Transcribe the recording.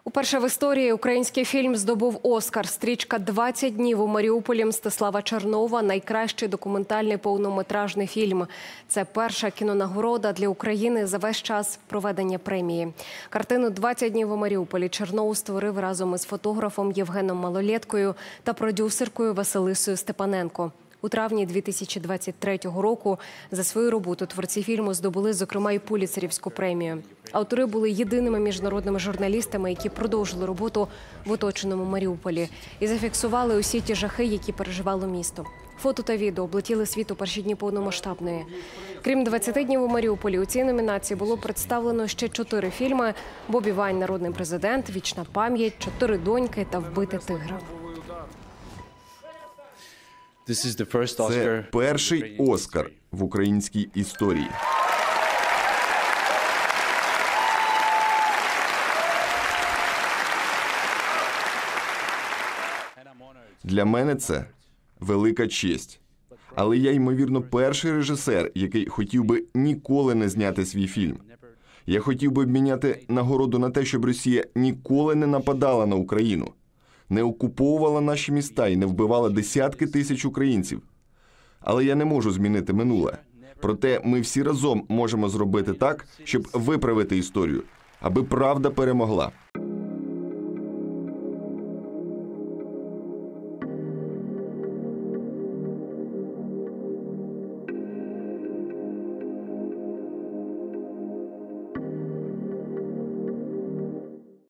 Уперше в історії український фільм здобув Оскар. Стрічка «20 днів у Маріуполі» Мстислава Чернова – найкращий документальний повнометражний фільм. Це перша кінонагорода для України за весь час проведення премії. Картину «20 днів у Маріуполі» Чернов створив разом із фотографом Євгеном Малолєткою та продюсеркою Василисою Степаненко. У травні 2023 року за свою роботу творці фільму здобули, зокрема, і Пулітцерівську премію. Автори були єдиними міжнародними журналістами, які продовжили роботу в оточеному Маріуполі і зафіксували усі ті жахи, які переживало місто. Фото та відео облетіли світ у перші дні повномасштабної. Крім «20 днів у Маріуполі», у цій номінації було представлено ще 4 фільми: «Бобі Вайн. Народний президент», «Вічна пам'ять», «4 доньки» та «Вбити тигра». Це перший Оскар в українській історії. Для мене це велика честь. Але я, ймовірно, перший режисер, який хотів би ніколи не зняти свій фільм. Я хотів би обміняти нагороду на те, щоб Росія ніколи не нападала на Україну, не окуповувала наші міста і не вбивала десятки тисяч українців. Але я не можу змінити минуле. Проте ми всі разом можемо зробити так, щоб виправити історію, аби правда перемогла.